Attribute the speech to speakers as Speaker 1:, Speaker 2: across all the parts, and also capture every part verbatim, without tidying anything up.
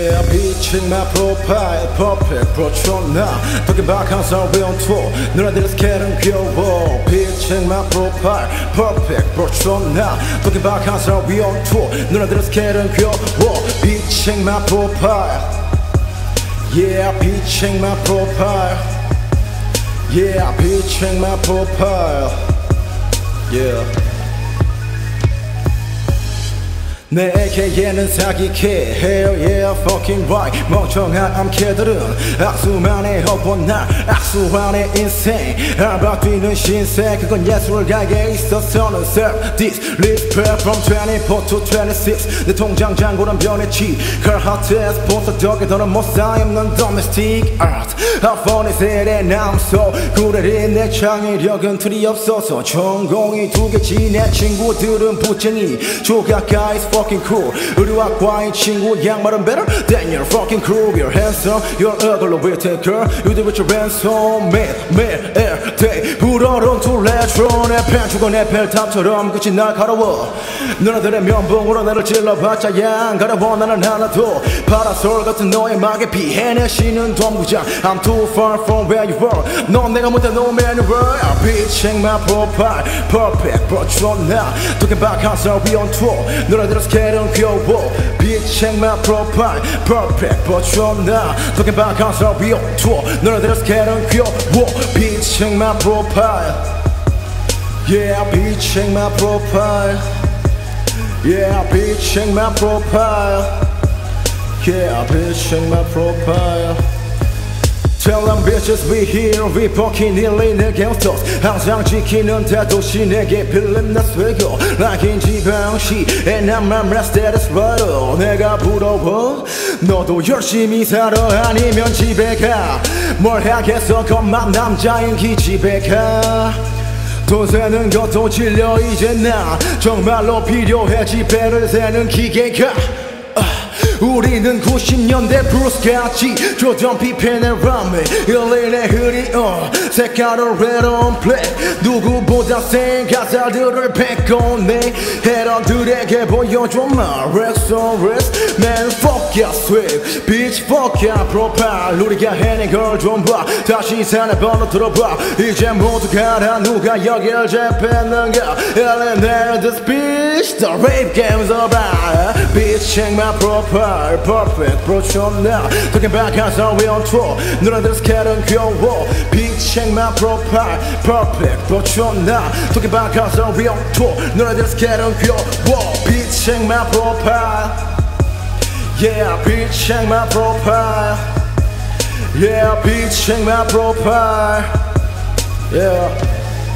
Speaker 1: Yeah, pitching my profile, perfect, 버춰나 Talking about 항상 we on tour 누나들의 스케일은 귀여워 Pitching my profile, perfect, 버춰나 Talking about 항상 we on tour 누나들의 스케일은 귀여워 Pitching my profile Yeah, pitching my profile Yeah, pitching my profile Yeah 내게는 사기캐 Hell yeah fucking right 멍청한 암캐들은 악수만의 허권 날 악수만의 인생 알바 뛰는 신세 그건 예술가에게 있어서는 self-dis Respect from twenty-four to twenty-six 내 통장 잔고는 변했지 Car hottest 스폰서 덕에 더는 못 쌓이는 domestic art How fun is it and I'm so good at it 내 창의력은 틀이 없어서 전공이 두 개지 내 친구들은 부쟁이 조각가 is fucking cool 의류학과인 친구 양말은 better than your fucking crew You're handsome, you're ugly with it girl You do with your ransom 매일 매일 every day 불어른 to retro 내 팬 죽어 내 펠탑처럼 끝이 날카로워 누나들의 면봉으로 나를 찔러봤자 양 가려워 나는 하나도 파라솔 같은 너의 막에 피해 내쉬는 동부장 I'm too far from where you were 넌 내가 못해 no manual I'm pitching my profile perfect 버춰나 Talking about concert we on tour 누나들의 스케일은 귀여워 Pitching my profile perfect 버춰나 Talking about concert we on tour 누나들의 스케일은 귀여워 Pitching my profile Yeah, pitching my profile Yeah, pitching my profile Yeah, pitching my profile Tell them bitches we here we fucking 일린 내 gangsters 항상 지키는 대도시 내게 필름 나 쇠고 Like in 지방시 And I'm my status writer 내가 부러워 너도 열심히 살아 아니면 집에 가 뭘 하겠어 겁만 남자인 기집애 가 돈 세는 것도 질려 이제 나 정말로 필요해 지폐를 세는 기계가 우리는 구십 년대 브루스같이 조던 피펜의 람에 일린의 흐리 어 색깔을 red on black 누구보다 센 가사들을 바꿔내 헤러들에게 보여줘 마 Rex on Rex Man fuck ya swag Bitch fuck ya profile 우리가 해낸 걸 좀 봐 다시 산의 번호 들어봐 이제 모두 가라 누가 여길 재패는가 일린 there this bitch The rape game's about Bitch check my profile Perfect, 버춰나 Talking about how we on tour 누나들의 스케일은 귀여워 Bitch, check my profile Perfect, 버춰나 Talking about how we on tour 누나들의 스케일은 귀여워 Bitch, check my profile Yeah, bitch, check my profile Yeah, bitch, check my profile Yeah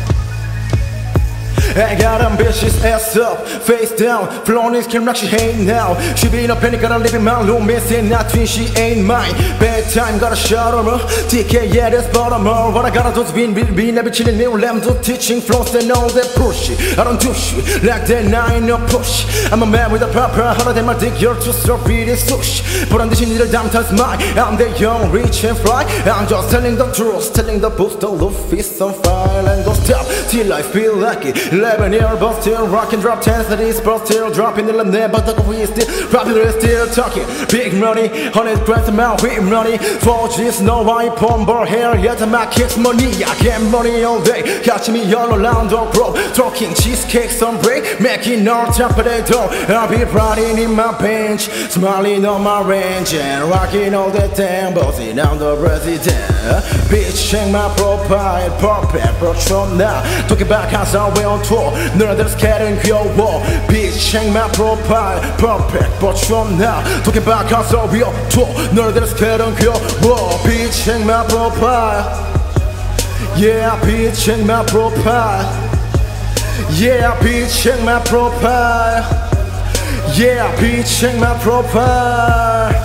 Speaker 1: I got ambitious ass up, face down Flawless can rock, she ain't now She been a panic, gotta live in my room Missing nothing, she ain't mine Bedtime, gotta shut her up T K, yeah, that's bottom her What I gotta do is win, win, win Never chillin', new lamb, do teaching flows and all that push I don't do shit, like that, I ain't no push I'm a man with a proper harder than my dick You're too stupid, it's sush 보란 듯이 니를 담탄 mine I'm the young, rich and fly I'm just telling the truth Telling the boost, the love is on fire And don't stop, till I feel like it eleven year but still rockin' drop ten cities but still dropping the limb but the we still probably still talking big money hundred grand amount with money four G's no iPhone but hair yet my kicks money I get money all day catch me all around the bro talking cheesecakes on break making all top of the door I'll be riding in my bench smiling on my range and rocking all the time bossing down the president bitch check my profile perfect bro show now talking about how we on tour 누나들의 스케일은 귀여워 Bitch check my profile Perfect 버춰나 Talking about how we on tour 누나들의 스케일은 귀여워 Bitch check my profile Yeah bitch check my profile Yeah bitch check my profile Yeah bitch check my profile